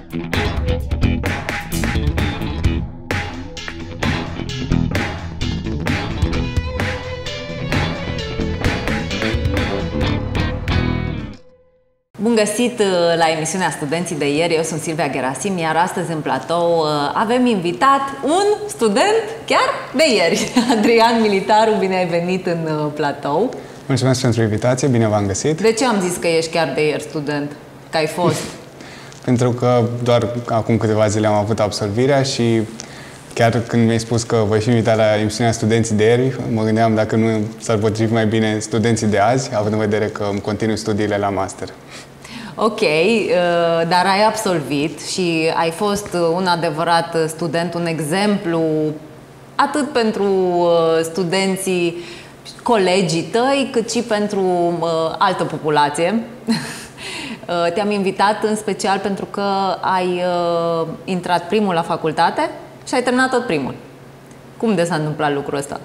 Bun găsit la emisiunea Studenții de ieri, eu sunt Silvia Gerasim, iar astăzi în platou avem invitat un student chiar de ieri, Adrian Militaru, bine ai venit în platou. Mulțumesc pentru invitație, bine v-am găsit. De ce am zis că ești chiar de ieri student, că ai fost? Pentru că doar acum câteva zile am avut absolvirea și chiar când mi-ai spus că voi fi invitat la emisiunea Studenții de ieri, mă gândeam dacă nu s-ar potrivi mai bine studenții de azi, având în vedere că îmi continui studiile la master. Ok, dar ai absolvit și ai fost un adevărat student, un exemplu atât pentru studenții, colegii tăi, cât și pentru altă populație. Te-am invitat în special pentru că ai intrat primul la facultate și ai terminat tot primul. Cum de s-a întâmplat lucrul ăsta?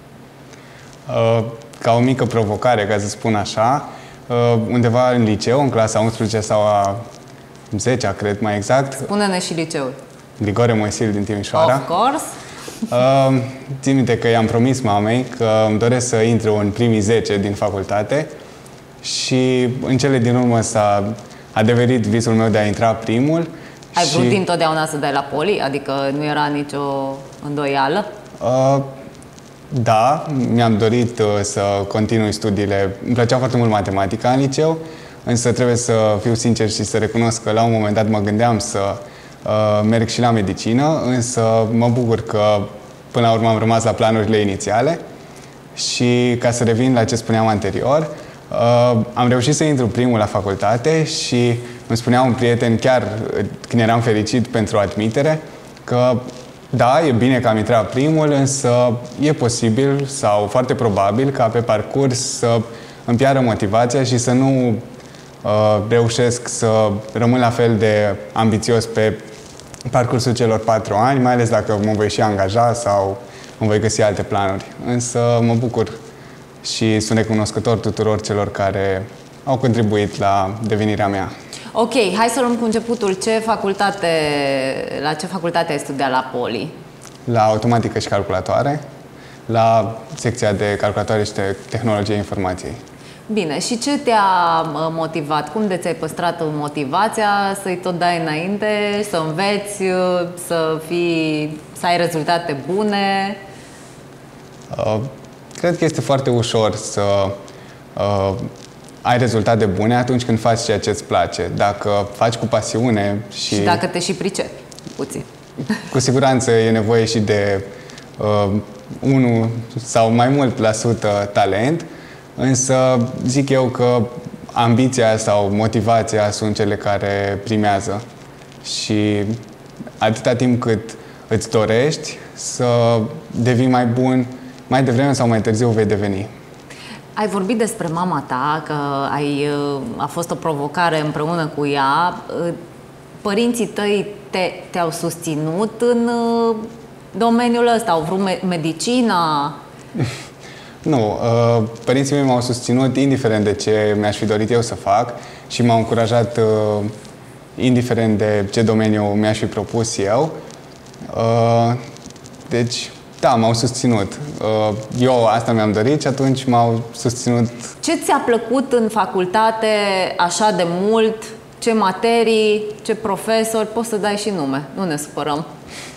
Ca o mică provocare, ca să spun așa, undeva în liceu, în clasa 11 sau a 10-a, cred mai exact. Spune-ne și liceul. Grigore Moisil din Timișoara. Of course. Țin minte că i-am promis mamei că îmi doresc să intru în primii 10 din facultate și în cele din urmă s-a adeverit visul meu de a intra primul. Ai vrut dintotdeauna să dai la poli? Adică nu era nicio îndoială? Da, mi-am dorit să continui studiile. Îmi plăcea foarte mult matematica în liceu, însă trebuie să fiu sincer și să recunosc că la un moment dat mă gândeam să merg și la medicină, însă mă bucur că până la urmă am rămas la planurile inițiale. Și ca să revin la ce spuneam anterior, am reușit să intru primul la facultate și îmi spunea un prieten, chiar când eram fericit pentru admitere, că da, e bine că am intrat primul, însă e posibil sau foarte probabil ca pe parcurs să îmi piardă motivația și să nu reușesc să rămân la fel de ambițios pe parcursul celor 4 ani, mai ales dacă mă voi și angaja sau îmi voi găsi alte planuri. Însă mă bucur și sunt recunoscător tuturor celor care au contribuit la devenirea mea. Ok, hai să luăm cu începutul. La ce facultate ai studiat la Poli? La automatică și calculatoare, la secția de calculatoare și tehnologie informației. Bine, și ce te-a motivat? Cum de ți-ai păstrat motivația să-i tot dai înainte, să înveți, să ai rezultate bune? Cred că este foarte ușor să ai rezultate bune atunci când faci ceea ce îți place. Dacă faci cu pasiune și dacă te și pricepi puțin. Cu siguranță e nevoie și de 1 sau mai mult la sută talent, însă zic eu că ambiția sau motivația sunt cele care primează. Și atâta timp cât îți dorești să devii mai bun, mai devreme sau mai târziu vei deveni. Ai vorbit despre mama ta, că a fost o provocare împreună cu ea. Părinții tăi te-au susținut în domeniul ăsta? Au vrut medicina? Nu. Părinții mei m-au susținut indiferent de ce mi-aș fi dorit eu să fac și m-au încurajat indiferent de ce domeniu mi-aș fi propus eu. Deci, da, m-au susținut. Eu asta mi-am dorit și atunci m-au susținut. Ce ți-a plăcut în facultate așa de mult? Ce materii? Ce profesori? Poți să dai și nume, nu ne supărăm.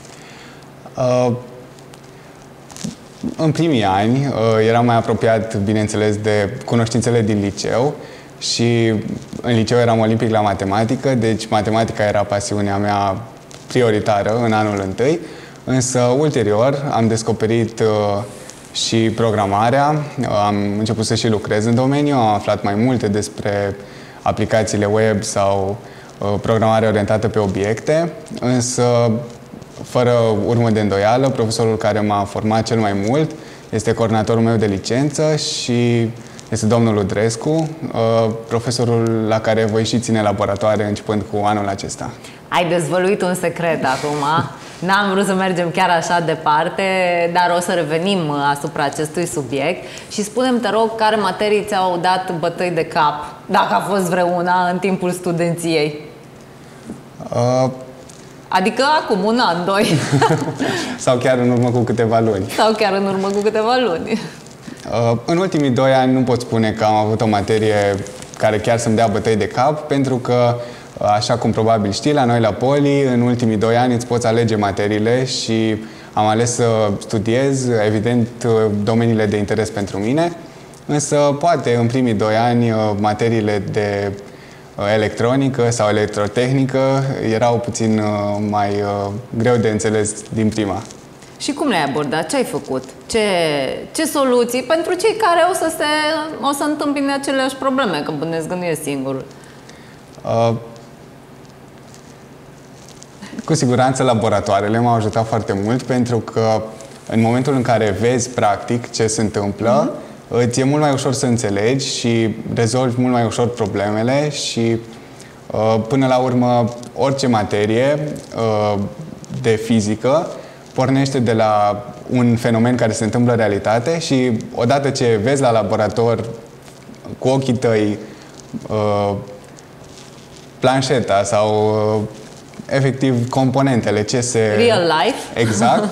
În primii ani eram mai apropiat, bineînțeles, de cunoștințele din liceu și în liceu eram olimpic la matematică, deci matematica era pasiunea mea prioritară în anul întâi. Însă, ulterior, am descoperit și programarea, am început să și lucrez în domeniu, am aflat mai multe despre aplicațiile web sau programare orientată pe obiecte, însă, fără urmă de îndoială, profesorul care m-a format cel mai mult este coordonatorul meu de licență și este domnul Ludrescu, profesorul la care voi și ține laboratoare începând cu anul acesta. Ai dezvăluit un secret acum. N-am vrut să mergem chiar așa departe, dar o să revenim asupra acestui subiect. Și spune-mi, te rog, care materii ți-au dat bătăi de cap, dacă a fost vreuna, în timpul studenției? Adică acum, un an, 2. Sau chiar în urmă cu câteva luni. Sau chiar în urmă cu câteva luni. În ultimii 2 ani nu pot spune că am avut o materie care chiar să-mi dea bătăi de cap, pentru că, așa cum probabil știi, la noi la Poli, în ultimii 2 ani îți poți alege materiile și am ales să studiez, evident, domeniile de interes pentru mine, însă poate în primii 2 ani materiile de electronică sau electrotehnică erau puțin mai greu de înțeles din prima. Și cum le-ai abordat? Ce ai făcut? Ce soluții pentru cei care o să întâmpine aceleași probleme, că bănesc că nu e singurul? Cu siguranță laboratoarele m-au ajutat foarte mult, pentru că în momentul în care vezi practic ce se întâmplă, îți e mult mai ușor să înțelegi și rezolvi mult mai ușor problemele și până la urmă orice materie de fizică pornește de la un fenomen care se întâmplă în realitate și odată ce vezi la laborator cu ochii tăi planșeta sau efectiv componentele, ce se... Real life. Exact.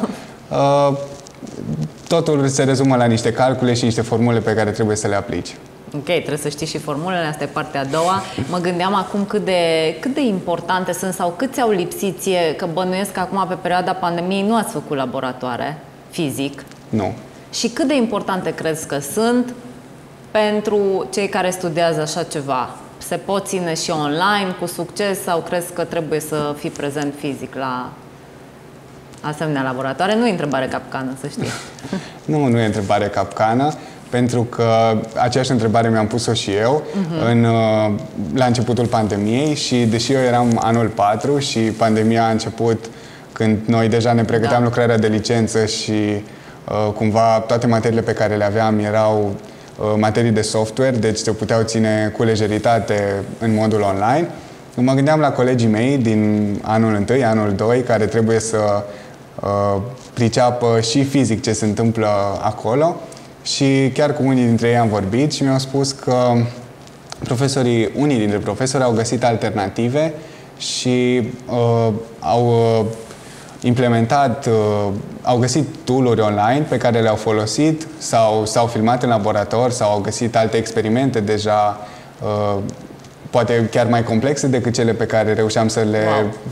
Totul se rezumă la niște calcule și niște formule pe care trebuie să le aplici. Ok, trebuie să știi și formulele, asta e partea a doua. Mă gândeam acum cât de importante sunt sau cât ți-au lipsit ție, că bănuiesc că acum pe perioada pandemiei nu ați făcut laboratoare fizic. Nu. Și cât de importante crezi că sunt pentru cei care studiază așa ceva? Se pot ține și online cu succes sau crezi că trebuie să fii prezent fizic la asemenea laboratoare? Nu e întrebare capcană, să știi. Nu e întrebare capcană, pentru că aceeași întrebare mi-am pus-o și eu la începutul pandemiei și deși eu eram anul 4 și pandemia a început când noi deja ne pregăteam lucrarea de licență și cumva toate materiile pe care le aveam erau materii de software, deci se puteau ține cu lejeritate în modul online. Mă gândeam la colegii mei din anul 1, anul 2, care trebuie să priceapă și fizic ce se întâmplă acolo și chiar cu unii dintre ei am vorbit și mi-au spus că unii dintre profesori au găsit alternative și au implementat, au găsit tool-uri online pe care le-au folosit sau s-au filmat în laborator sau au găsit alte experimente deja poate chiar mai complexe decât cele pe care reușeam să le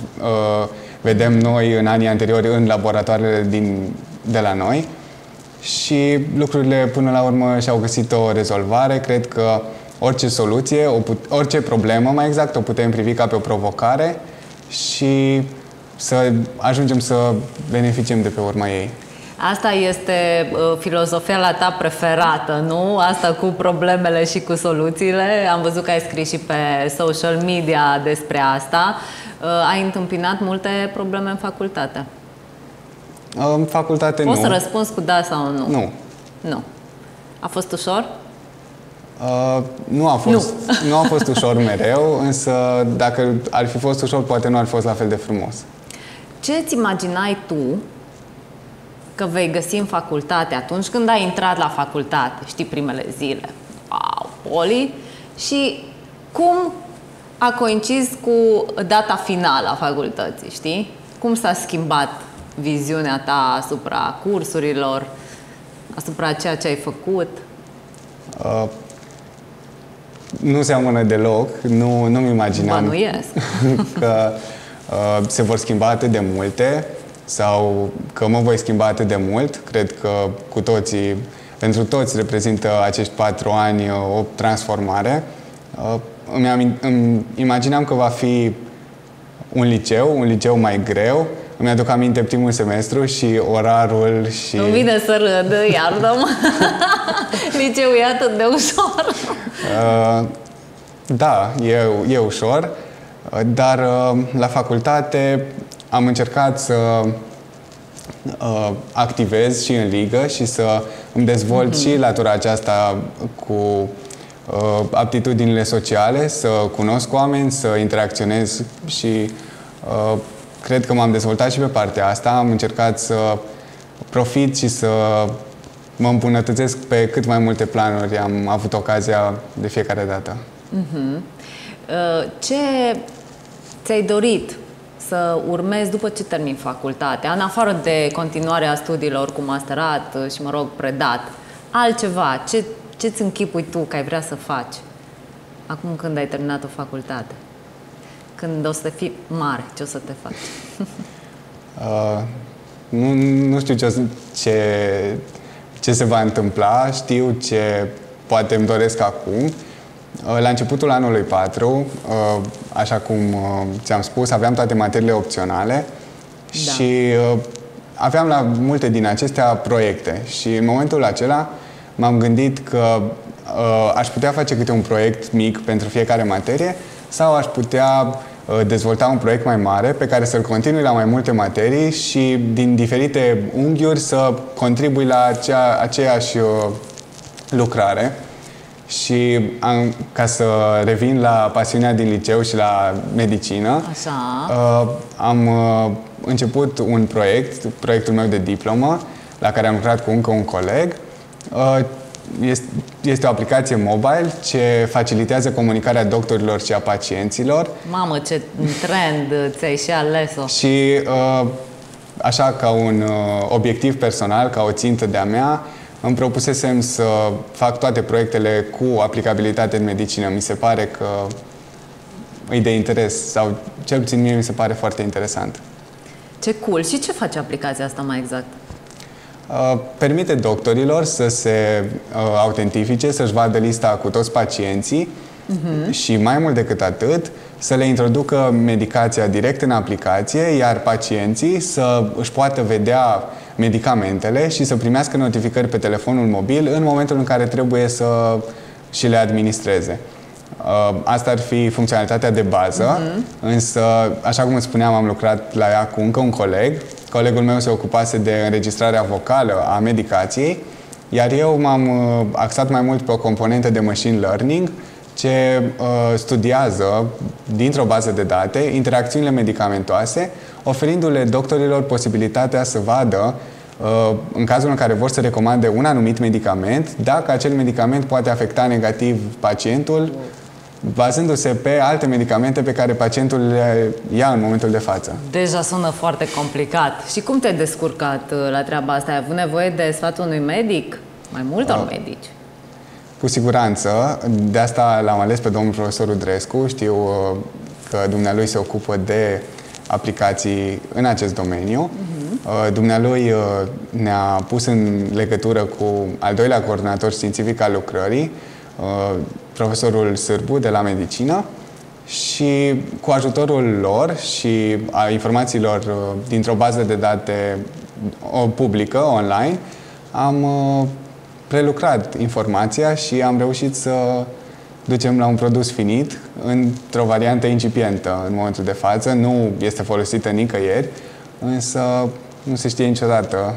vedem noi în anii anteriori în laboratoarele de la noi. Și lucrurile până la urmă și-au găsit o rezolvare. Cred că orice soluție, orice problemă mai exact, o putem privi ca pe o provocare și să ajungem să beneficiem de pe urma ei. Asta este filozofia ta preferată, nu? Asta cu problemele și cu soluțiile. Am văzut că ai scris și pe social media despre asta. Ai întâmpinat multe probleme în facultate? În facultate nu. Poți să răspunzi cu da sau nu? Nu. Nu. A fost ușor? Nu a fost ușor mereu, însă dacă ar fi fost ușor, poate nu ar fi fost la fel de frumos. Ce îți imaginai tu că vei găsi în facultate atunci când ai intrat la facultate, știi, primele zile? Wow, Poli! Și cum a coincis cu data finală a facultății, știi? Cum s-a schimbat viziunea ta asupra cursurilor, asupra ceea ce ai făcut? Nu seamănă deloc, nu-mi imaginam că se vor schimba atât de multe sau că mă voi schimba atât de mult. Cred că pentru toți reprezintă acești 4 ani o transformare. Îmi imaginam că va fi un liceu mai greu. Îmi aduc aminte primul semestru și orarul și... Îmi vine să râd, iartă-mă. Liceul e atât de ușor. Da, e ușor, dar la facultate am încercat să activez și în ligă și să îmi dezvolt și latura aceasta cu aptitudinile sociale, să cunosc oameni, să interacționez și cred că m-am dezvoltat și pe partea asta. Am încercat să profit și să mă îmbunătățesc pe cât mai multe planuri. Am avut ocazia de fiecare dată. Ce ți-ai dorit să urmezi după ce termin facultatea, în afară de continuarea studiilor cu masterat și, mă rog, predat, altceva, ce-ți închipui tu că ai vrea să faci acum când ai terminat o facultate? Când o să fii mare, ce o să te faci? Nu știu ce se va întâmpla, știu ce poate îmi doresc acum. La începutul anului 4, așa cum ți-am spus, aveam toate materiile opționale și aveam la multe din acestea proiecte. Și în momentul acela m-am gândit că aș putea face câte un proiect mic pentru fiecare materie sau aș putea dezvolta un proiect mai mare pe care să-l continui la mai multe materii și din diferite unghiuri să contribui la aceeași lucrare. Și ca să revin la pasiunea din liceu și la medicină, am început un proiectul meu de diplomă, la care am lucrat cu încă un coleg. Este o aplicație mobile ce facilitează comunicarea doctorilor și a pacienților. Mamă, ce trend ți-ai și ales-o! Și așa, ca un obiectiv personal, ca o țintă de-a mea, îmi propusesem să fac toate proiectele cu aplicabilitate în medicină. Mi se pare că e de interes, sau cel puțin mie mi se pare foarte interesant. Ce cool! Și ce face aplicația asta mai exact? Permite doctorilor să se autentifice, să-și vadă lista cu toți pacienții și mai mult decât atât, să le introducă medicația direct în aplicație, iar pacienții să își poată vedea medicamentele și să primească notificări pe telefonul mobil în momentul în care trebuie să și le administreze. Asta ar fi funcționalitatea de bază, însă, așa cum îți spuneam, am lucrat la ea cu încă un coleg. Colegul meu se ocupase de înregistrarea vocală a medicației, iar eu m-am axat mai mult pe o componentă de machine learning ce studiază, dintr-o bază de date, interacțiunile medicamentoase, oferindu-le doctorilor posibilitatea să vadă, în cazul în care vor să recomande un anumit medicament, dacă acel medicament poate afecta negativ pacientul, bazându-se pe alte medicamente pe care pacientul le ia în momentul de față. Deja sună foarte complicat. Și cum te-ai descurcat la treaba asta? Ai avut nevoie de sfatul unui medic? Mai multor medici? Cu siguranță. De asta l-am ales pe domnul profesor Udrescu. Știu că dumnealui se ocupă de aplicații în acest domeniu. Dumnealui ne-a pus în legătură cu al doilea coordonator științific al lucrării, profesorul Sârbu de la medicină, și cu ajutorul lor și a informațiilor dintr-o bază de date publică, online, am prelucrat informația și am reușit să ducem la un produs finit într-o variantă incipientă în momentul de față. Nu este folosită nicăieri, însă nu se știe niciodată.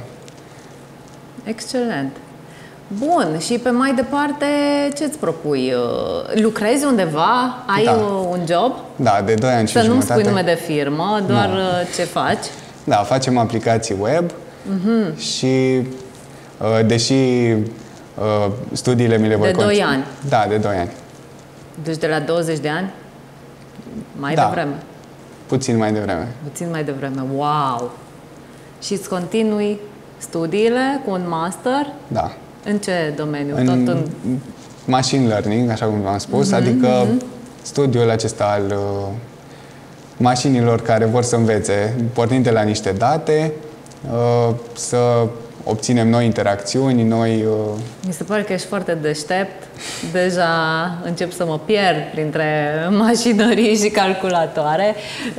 Excelent! Bun, și pe mai departe, ce-ți propui? Lucrezi undeva? Ai un job? Da, de 2 ani și jumătate. Să nu-mi spui nume de firmă, doar ce faci? Da, facem aplicații web și deși studiile mi le voi... De 2 ani? Da, de 2 ani. Deci de la 20 de ani? Mai devreme? Puțin mai devreme. Puțin mai devreme, wow! Și îți continui studiile cu un master? Da. În ce domeniu? Tot în machine learning, așa cum v-am spus, adică studiul acesta al mașinilor care vor să învețe, pornind de la niște date, să obținem noi interacțiuni, noi... Mi se pare că ești foarte deștept. Deja încep să mă pierd printre mașinării și calculatoare.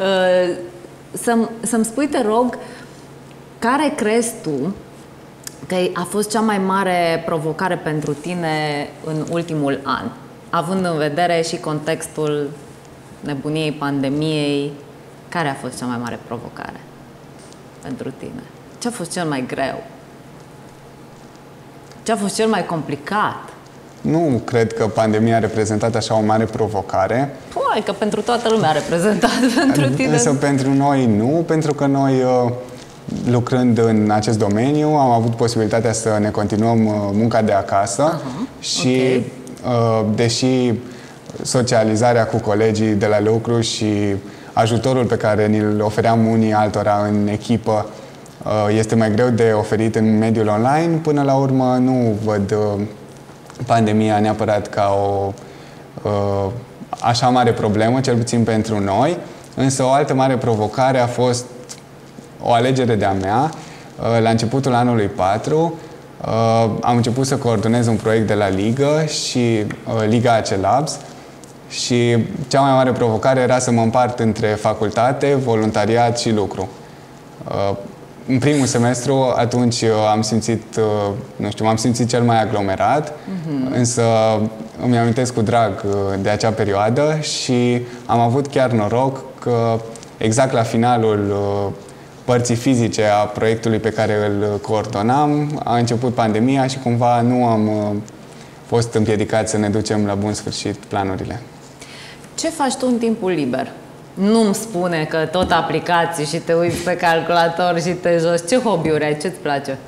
Să-mi spui, te rog, care crezi tu că a fost cea mai mare provocare pentru tine în ultimul an, având în vedere și contextul nebuniei, pandemiei? Care a fost cea mai mare provocare pentru tine? Ce a fost cel mai greu? Ce a fost cel mai complicat? Nu cred că pandemia a reprezentat așa o mare provocare. Păi, că pentru toată lumea a reprezentat pentru tine. Însă pentru noi nu, pentru că noi, lucrând în acest domeniu, am avut posibilitatea să ne continuăm munca de acasă și, deși socializarea cu colegii de la lucru și ajutorul pe care ni-l ofeream unii altora în echipă este mai greu de oferit în mediul online, până la urmă nu văd pandemia neapărat ca o așa mare problemă, cel puțin pentru noi, însă o altă mare provocare a fost o alegere de-a mea. La începutul anului 4 am început să coordonez un proiect de la Ligă și Liga AC Labs și cea mai mare provocare era să mă împart între facultate, voluntariat și lucru. În primul semestru, atunci am simțit, nu știu, m-am simțit cel mai aglomerat, însă îmi amintesc cu drag de acea perioadă și am avut chiar noroc că exact la finalul părții fizice a proiectului pe care îl coordonam, a început pandemia și cumva nu am fost împiedicați să ne ducem la bun sfârșit planurile. Ce faci tu în timpul liber? Nu-mi spune că tot aplicații și te uiți pe calculator și te joci. Ce hobby-uri ai? Ce-ți place?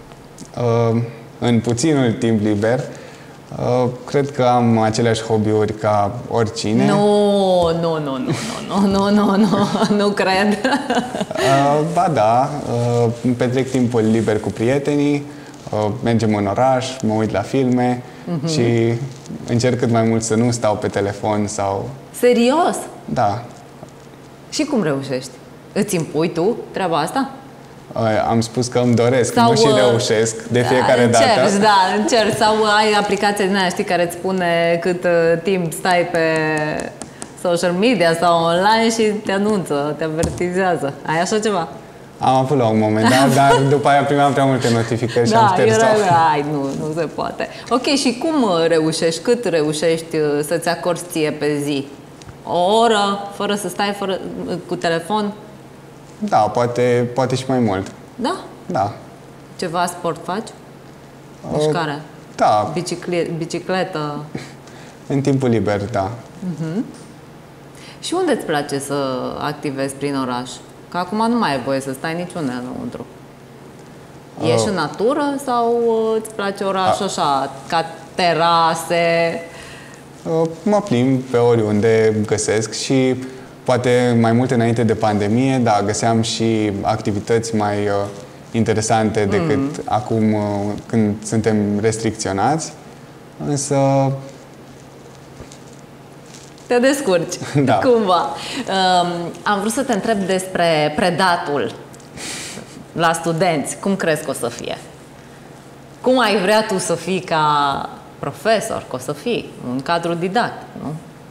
În puținul timp liber, cred că am aceleași hobby-uri ca oricine. Nu cred. Ba da, petrec timpul liber cu prietenii, mergem în oraș, mă uit la filme și încerc cât mai mult să nu stau pe telefon sau... Serios? Da. Și cum reușești? Îți impui tu treaba asta? Am spus că îmi doresc, sau, nu și reușesc de fiecare dată. Încerci. Sau ai aplicație din aia, știi, care îți spune cât timp stai pe social media sau online și te anunță, te avertizează. Ai așa ceva? Am avut la un moment dat, dar după aia primeam prea multe notificări și am șters-o. Nu se poate. Ok, și cum reușești? Cât reușești să-ți acorzi ție pe zi? O oră, fără să stai cu telefon? Da, poate și mai mult. Da? Da. Ceva sport faci? Mișcare? Da. Bicicletă? În timpul liber, da. Și unde îți place să activezi prin oraș? Că acum nu mai ai voie să stai niciunde înăuntru. Ieși în natură sau îți place orașul așa, ca terase? Mă plimb pe oriunde găsesc și poate mai mult înainte de pandemie, da, găseam și activități mai interesante decât acum când suntem restricționați, însă... Te descurci, da. Cumva. Am vrut să te întreb despre predatul la studenți. Cum crezi că o să fie? Cum ai vrea tu să fii ca profesor, că o să fii un cadru didact, nu?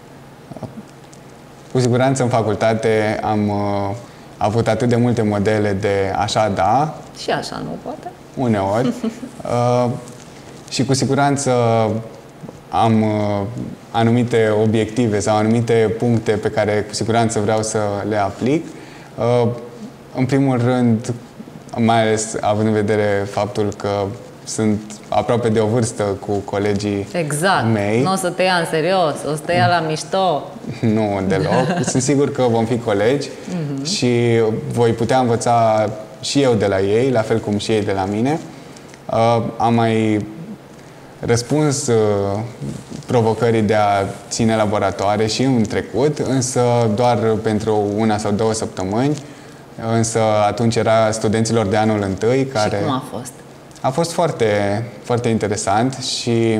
Cu siguranță în facultate am avut atât de multe modele de așa da. Și așa nu, poate? Uneori. Și cu siguranță am anumite obiective sau anumite puncte pe care cu siguranță vreau să le aplic. În primul rând, mai ales având în vedere faptul că sunt aproape de o vârstă cu colegii mei. Nu o să te ia în serios, o să te ia la mișto. Nu, deloc. Sunt sigur că vom fi colegi și voi putea învăța și eu de la ei, la fel cum și ei de la mine. Am mai răspuns provocării de a ține laboratoare și în trecut, însă doar pentru 1 sau 2 săptămâni. Însă atunci era studenților de anul întâi care... Și cum a fost? A fost foarte, foarte interesant și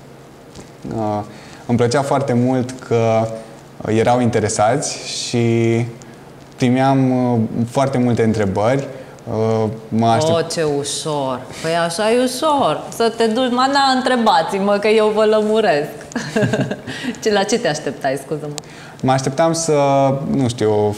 îmi plăcea foarte mult că erau interesați și primeam foarte multe întrebări. Ce ușor! Păi așa e ușor! Să te duci, întrebați-mă că eu vă lămuresc. La ce te așteptai, scuză-mă? Mă așteptam să, nu știu,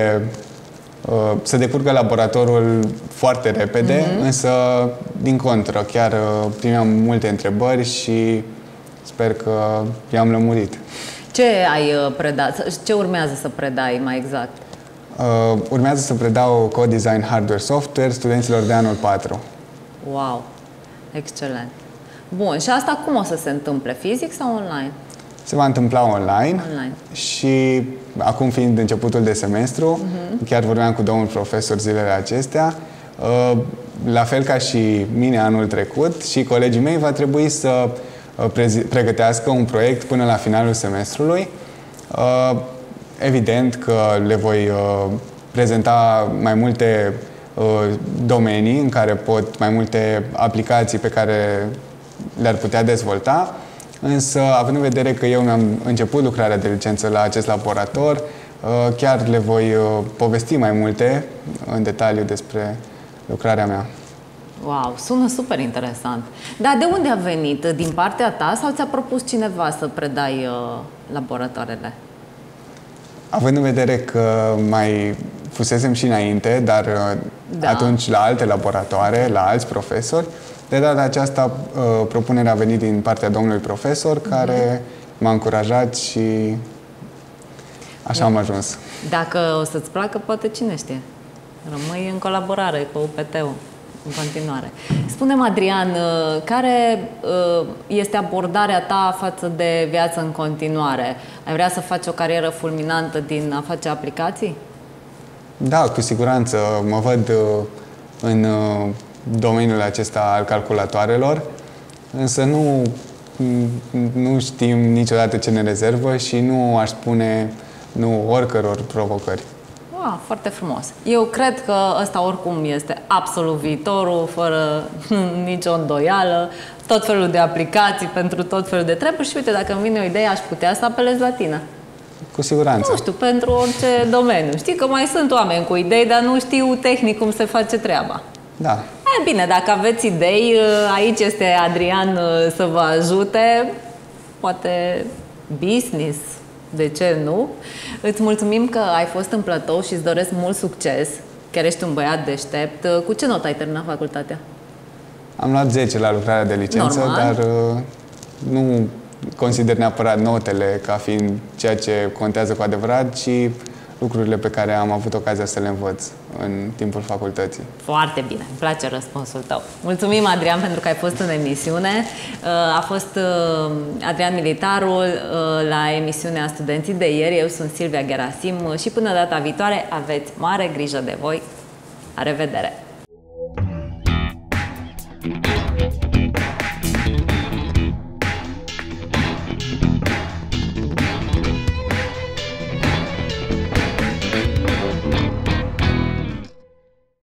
să decurgă laboratorul foarte repede, însă, din contră, chiar primeam multe întrebări și sper că i-am lămurit. Ce ai predat? Ce urmează să predai mai exact? Urmează să predau Code Design Hardware Software studenților de anul 4. Wow! Excelent! Bun, și asta cum o să se întâmple? Fizic sau online? Se va întâmpla online. Și acum fiind începutul de semestru, chiar vorbeam cu domnul profesor zilele acestea, la fel ca și mine anul trecut și colegii mei va trebui să pregătească un proiect până la finalul semestrului Evident că le voi prezenta mai multe domenii în care pot, mai multe aplicații pe care le-ar putea dezvolta, însă având în vedere că eu mi-am început lucrarea de licență la acest laborator, chiar le voi povesti mai multe în detaliu despre lucrarea mea. Wow, sună super interesant. Dar de unde a venit? Din partea ta sau ți-a propus cineva să predai laboratoarele? Având în vedere că mai fusesem și înainte, dar atunci la alte laboratoare, la alți profesori, de data aceasta propunerea a venit din partea domnului profesor, care m-a încurajat și așa am ajuns. Dacă o să-ți placă, poate cine știe. Rămâi în colaborare cu UPT-ul în continuare. Spune-mi, Adrian, care este abordarea ta față de viață în continuare? Ai vrea să faci o carieră fulminantă din a face aplicații? Da, cu siguranță. Mă văd în domeniul acesta al calculatoarelor, însă nu știm niciodată ce ne rezervă și nu aș spune nu oricăror provocări. Wow, foarte frumos. Eu cred că ăsta oricum este absolut viitorul, fără nicio îndoială, tot felul de aplicații pentru tot felul de treburi și uite, dacă îmi vine o idee, aș putea să apelez la tine. Cu siguranță. Nu știu, pentru orice domeniu. Știi că mai sunt oameni cu idei, dar nu știu tehnic cum se face treaba. Da. Bine, dacă aveți idei, aici este Adrian să vă ajute. Poate business, de ce nu? Îți mulțumim că ai fost în platou și îți doresc mult succes. Chiar ești un băiat deștept. Cu ce notă ai terminat facultatea? Am luat 10 la lucrarea de licență, normal, dar nu consider neapărat notele ca fiind ceea ce contează cu adevărat, ci lucrurile pe care am avut ocazia să le învăț în timpul facultății. Foarte bine, îmi place răspunsul tău. Mulțumim, Adrian, pentru că ai fost în emisiune. A fost Adrian Militarul la emisiunea Studenții de ieri. Eu sunt Silvia Gerasim și până data viitoare aveți mare grijă de voi. La revedere!